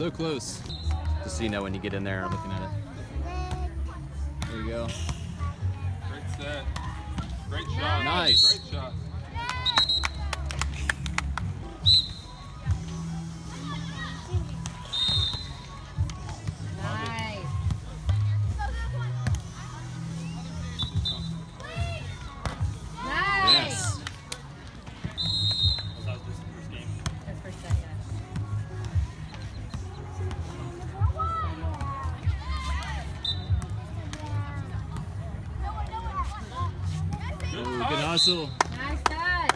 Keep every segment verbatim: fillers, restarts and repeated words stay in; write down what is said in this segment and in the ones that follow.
So close. Just so you know when you get in there looking at it. There you go. Great set. Great shot. Nice. Great shot. Nice. Nice. Yes. That was just the first game. That's first set, yeah. Ooh, good hustle. Nice shot.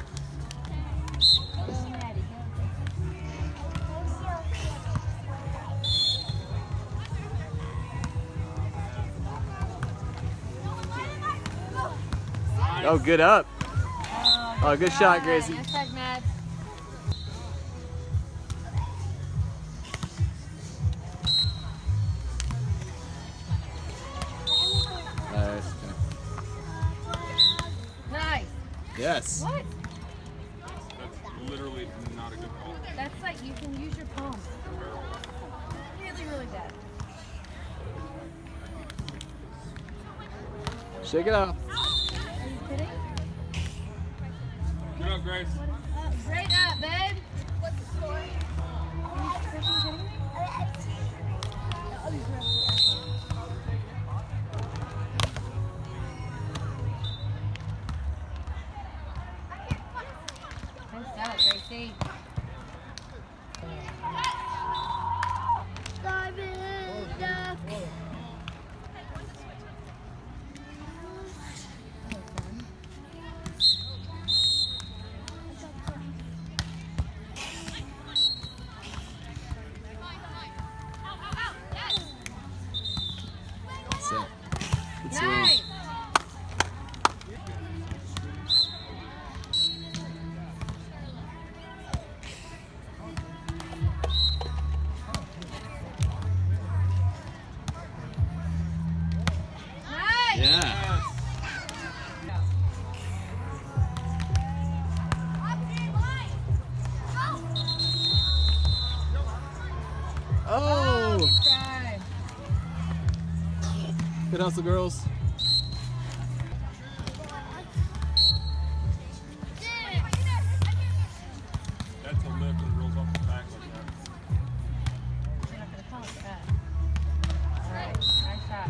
Oh, good up. Oh, Oh, good shot, Gracie. Nice shot, Matt. Nice. Nice. Yes. What? That's literally not a good call. That's like you can use your palm. Really, really bad. Shake it off. Are you kidding? Good up, Grace. Uh, straight up, babe. What's the score? Are you freaking kidding me? Nice shot, Gracie. That's it. Good swing. Nice. Nice. Yeah. Oh! Good try. Good hustle, girls. That's a lift and rolls off the back like that. You're not gonna call it that. All right. Nice shot.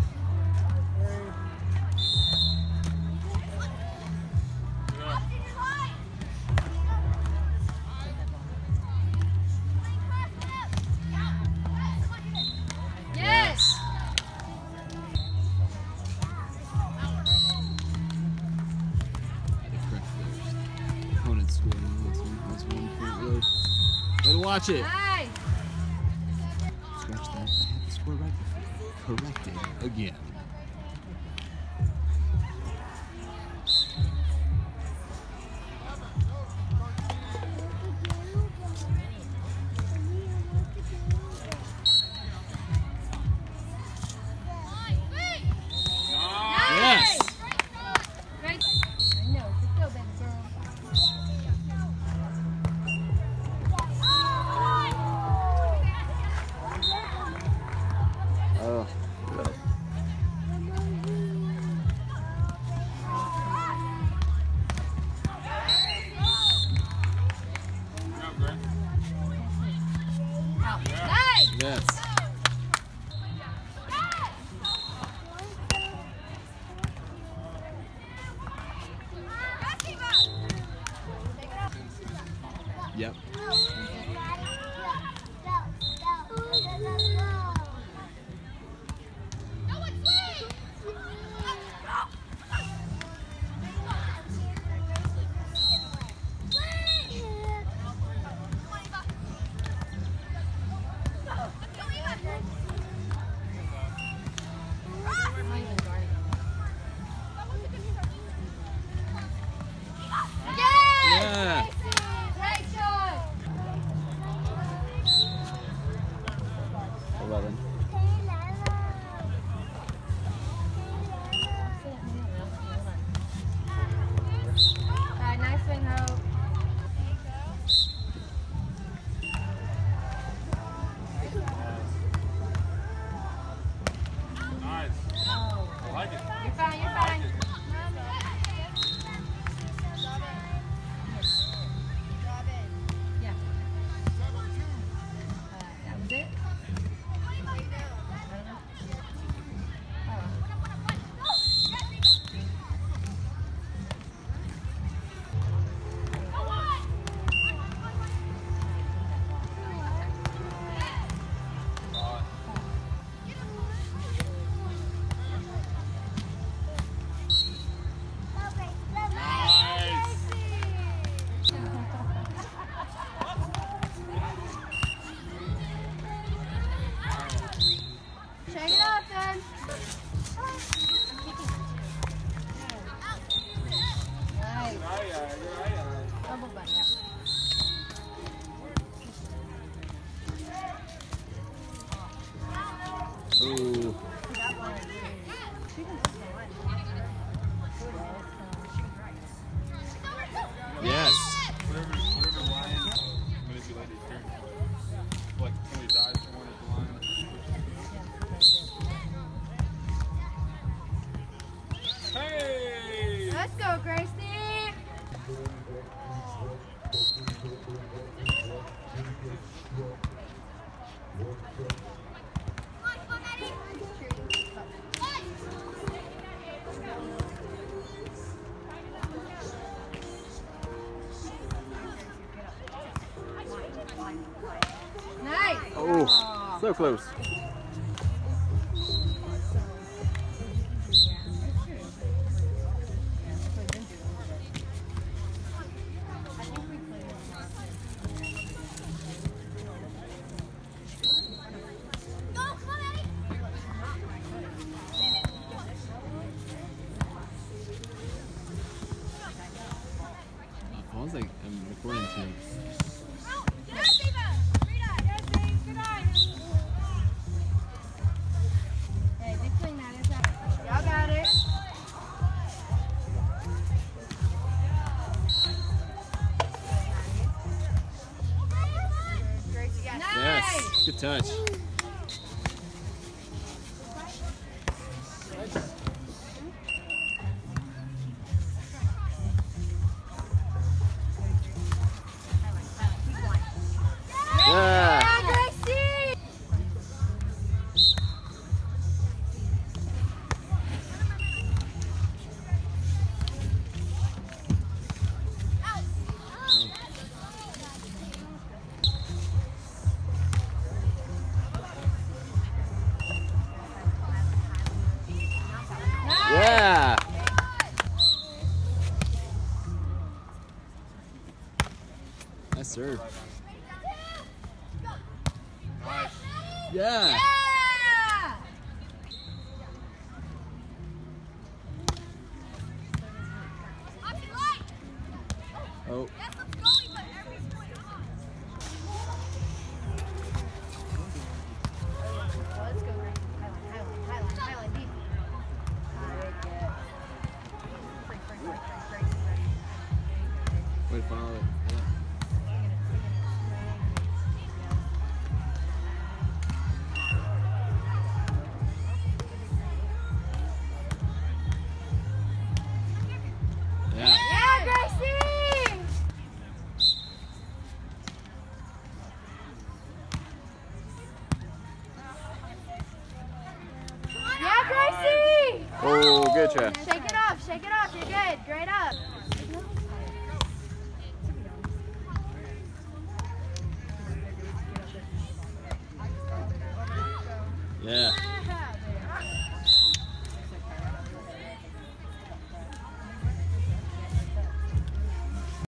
Good up. Yes. Opponent score. That's one, that's one point low. Way to watch it. Nice. Scratch that. I had the score right before. Corrected again. Yes. Right. I know. Let's go, baby girl. Oh. Good. Good up, Grace. Out. Nice. Yes. Yep. Not even guarding. Yeah. Great shot. So close. Sounds like I'm recording too. Hey, big swing that is that. Y'all got it. Yes, good touch. Yeah. Yeah. Nice serve. Nice. Yeah. Oh. Let's go. Highline, highline, highline, deep. Break, break, break, break, break. Way to follow it.